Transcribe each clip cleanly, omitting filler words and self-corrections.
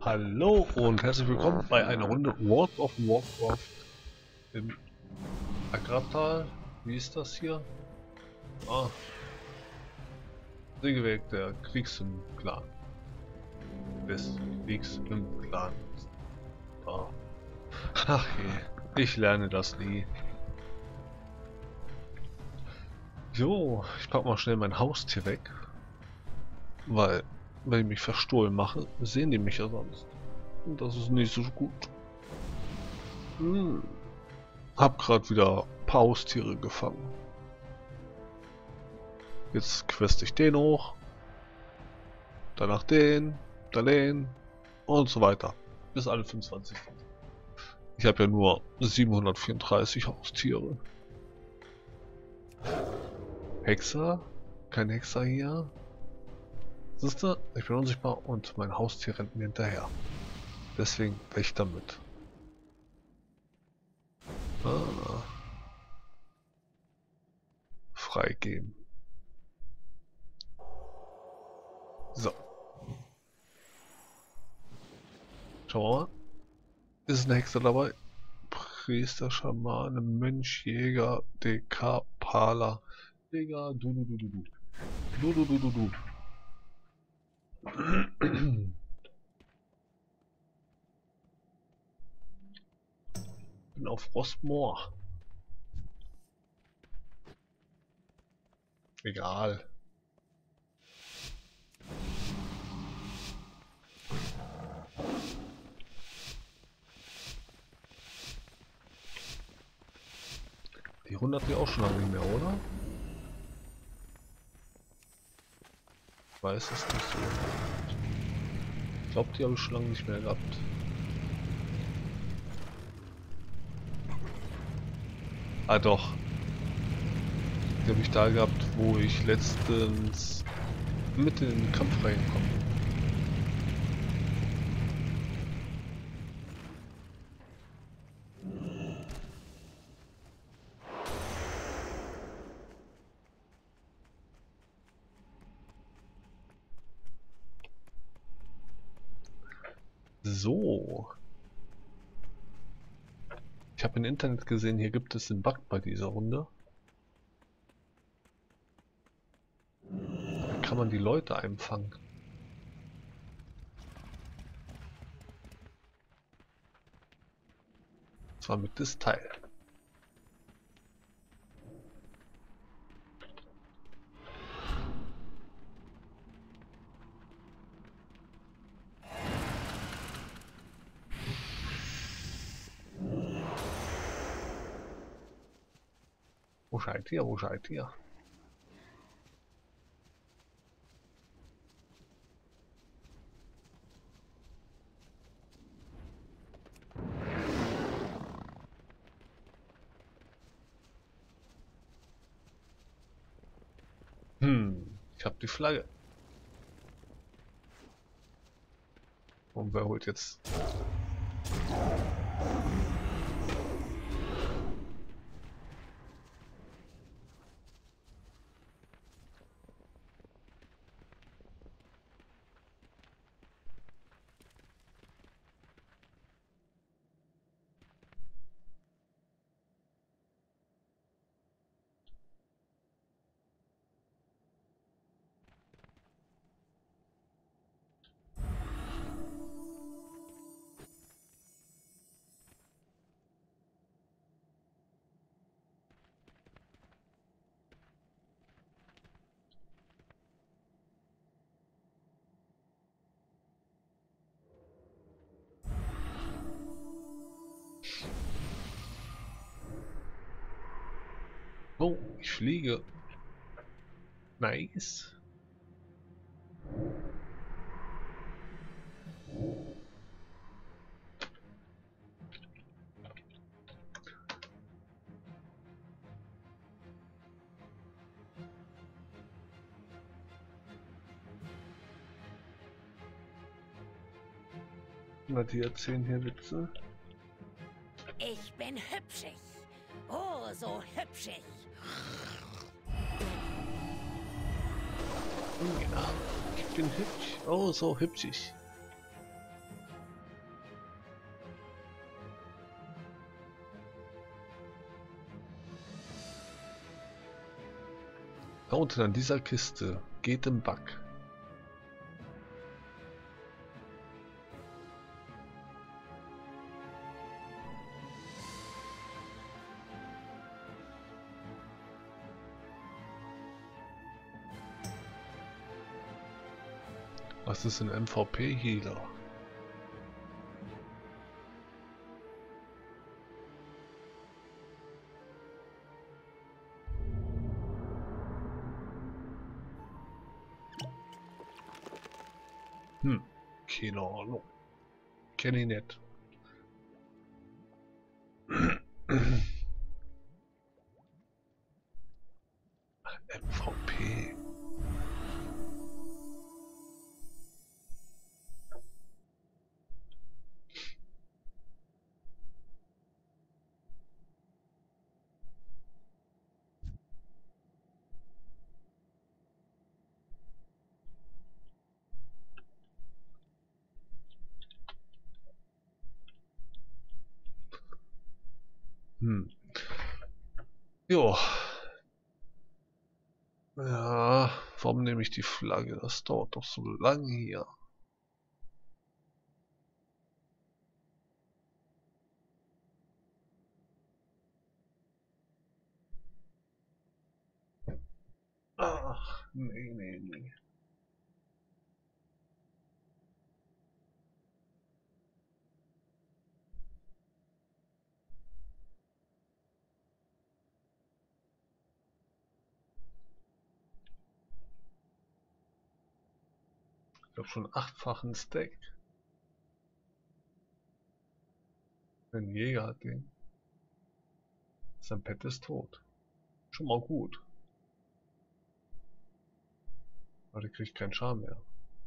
Hallo und herzlich willkommen bei einer Runde World of Warcraft im Agratal. Wie ist das hier? Ah, Sägewerk der Kriegs im Clan. Des Kriegs im Clan. Ah. Ach je, ich lerne das nie. Jo, ich pack mal schnell mein Haustier weg. Weil, wenn ich mich verstohlen mache, sehen die mich ja sonst. Und das ist nicht so gut. Hab grad wieder ein paar Haustiere gefangen. Jetzt quest ich den hoch. Danach den und so weiter. Bis alle 25 sind. Ich habe ja nur 734 Haustiere. Hexer? Kein Hexer hier. Siehst du? Ich bin unsichtbar und mein Haustier rennt mir hinterher. Deswegen weg damit. Freigeben. So. Schauen wir mal. Ist ein Hexer dabei? Priester, Schamane, Mönch, Jäger, DK, Pala. Digga, du. Du. Bin auf Rossmoor. Egal. Die 100 die auch schon lange nicht mehr, oder? Ich weiß es nicht so. Ich glaube, die habe ich schon lange nicht mehr gehabt. Ah doch. Die habe ich da gehabt, wo ich letztens mit in den Kampf reinkomme. So. Ich habe im Internet gesehen, hier gibt es einen Bug bei dieser Runde. Da kann man die Leute einfangen. Zwar mit das Teil. Wo seid ihr? Wo seid ihr? Ich habe die Flagge. Und wer holt jetzt? Oh, ich fliege. Nice. Na, die erzählen hier Witze. Ich bin hübschig. Oh, so hübschig. Ja, ich bin hübsch. Oh, so hübschig. Da unten an dieser Kiste geht im Bug. Was ist ein MVP-Healer? Keine Ahnung. Kenne ich nicht. MVP. Jo. Ja, warum nehme ich die Flagge? Das dauert doch so lange hier. Ach, nee. Ich habe schon 8-fachen Stack. Ein Jäger hat den. Sein Pet ist tot. Schon mal gut. Aber der kriegt keinen Schaden mehr.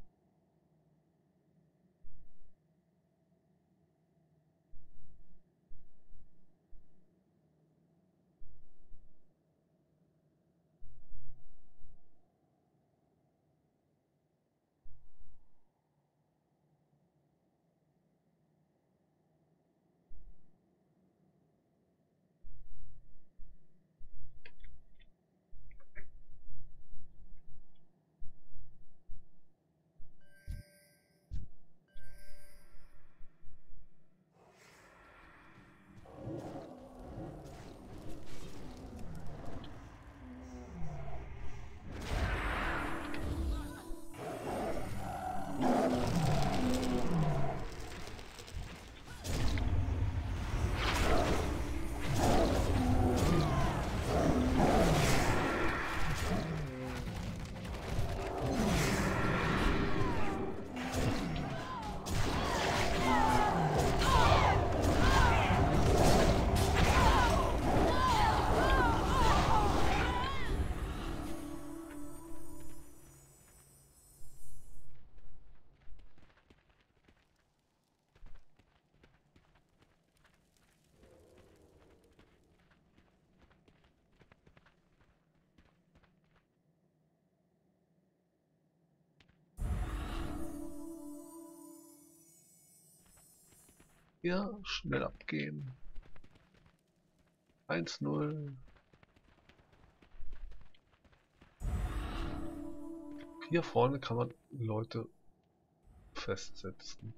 Ja, schnell abgehen. 1-0. Hier vorne kann man Leute festsetzen.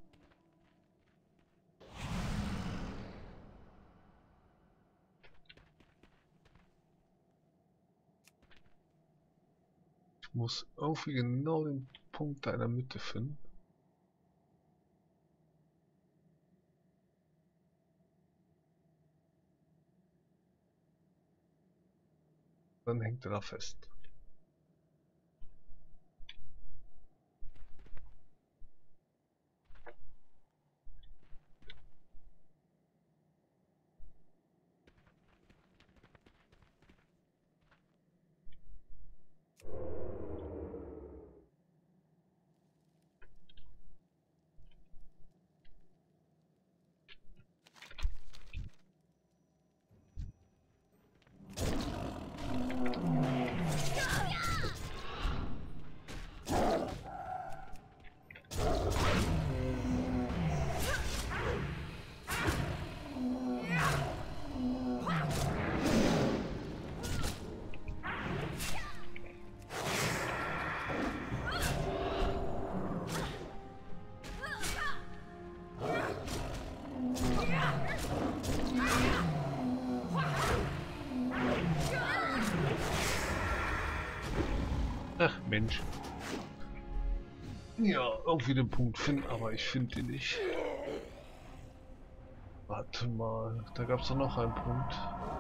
Ich muss irgendwie genau den Punkt da in der Mitte finden. Dann hängt er da fest. Mensch. Ja, irgendwie den Punkt finden, aber ich finde ihn nicht. Warte mal, da gab es doch noch einen Punkt.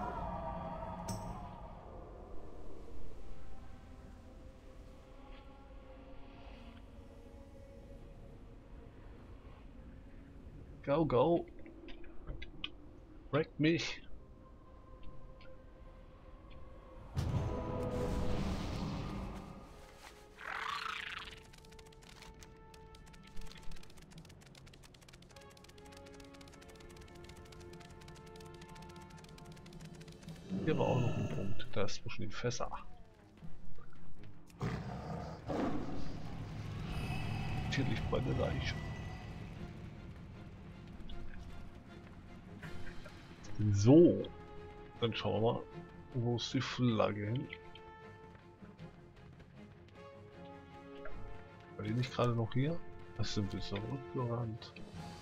Go, go. Wreck mich. Hier war auch noch ein Punkt. Da ist zwischen den Fässer. Hier liegt meine Leiche. So. Dann schauen wir mal, wo ist die Flagge hin? War die nicht gerade noch hier? Was sind wir zurückgerannt?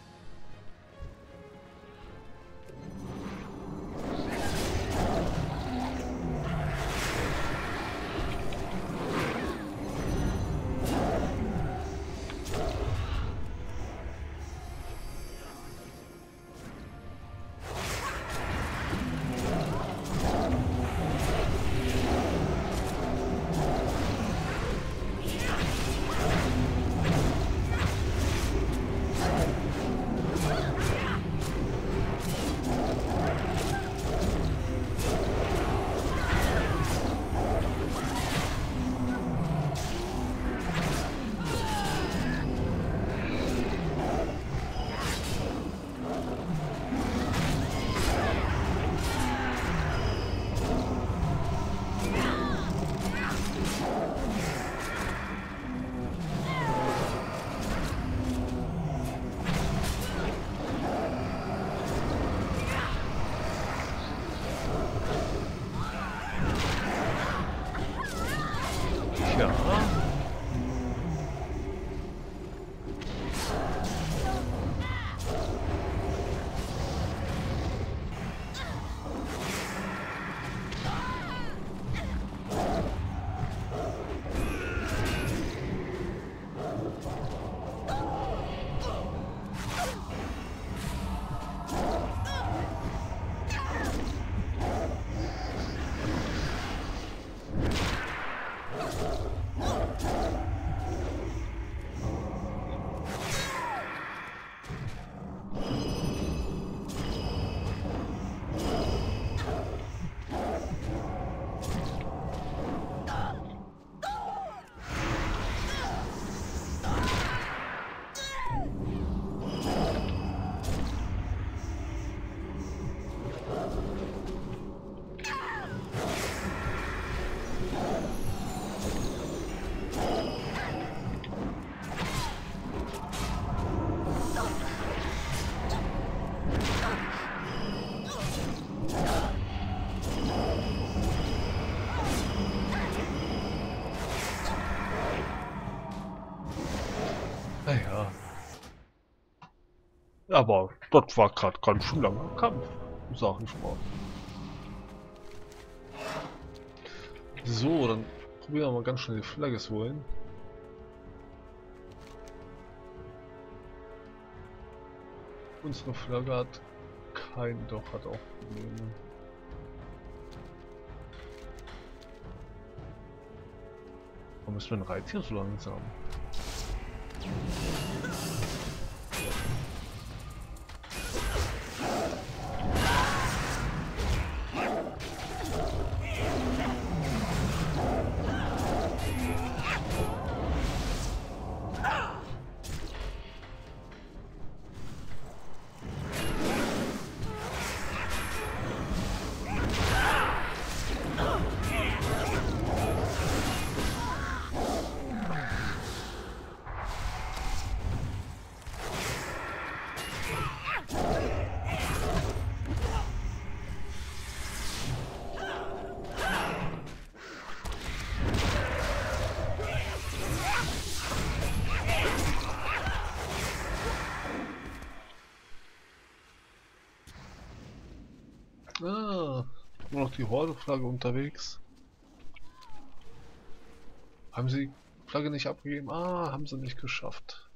Ja. Naja. Aber das war gerade ganz schön langer Kampf, sag ich mal. So, dann probieren wir mal ganz schnell die Flagge zu holen. Unsere Flagge hat doch hat auch Probleme. Warum ist mein Reittier so langsam? Ah, nur noch die Horde-Flagge unterwegs. Haben sie die Flagge nicht abgegeben? Ah, haben sie nicht geschafft.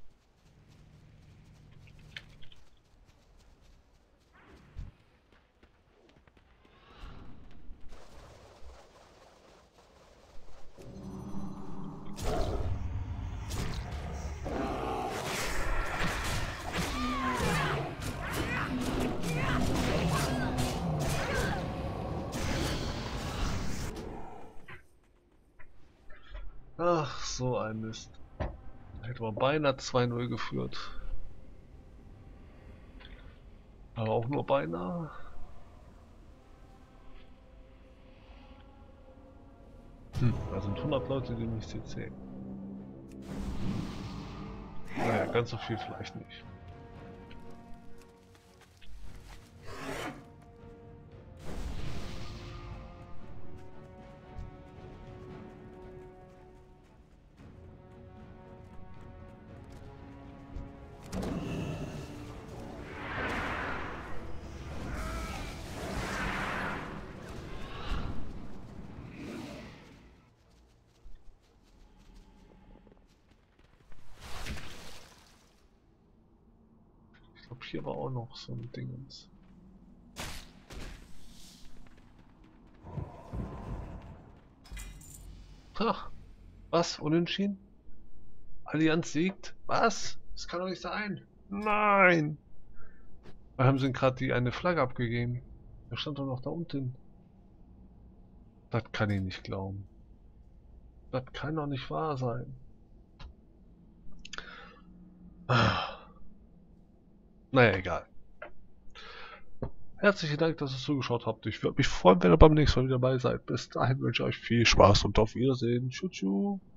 Ach, so ein Mist. Da hätte man beinahe 2-0 geführt. Aber auch nur beinahe. Da sind 100 Leute, die nicht CC. Naja, ganz so viel vielleicht nicht. Ich glaube, hier war auch noch so ein Dingens. Ha! Was? Unentschieden? Allianz siegt? Was? Das kann doch nicht sein! Nein! Wir haben sie gerade die eine Flagge abgegeben. Der stand doch noch da unten. Das kann ich nicht glauben. Das kann doch nicht wahr sein. Naja, egal. Herzlichen Dank, dass ihr zugeschaut habt. Ich würde mich freuen, wenn ihr beim nächsten Mal wieder dabei seid. Bis dahin wünsche ich euch viel Spaß und auf Wiedersehen. Tschüss.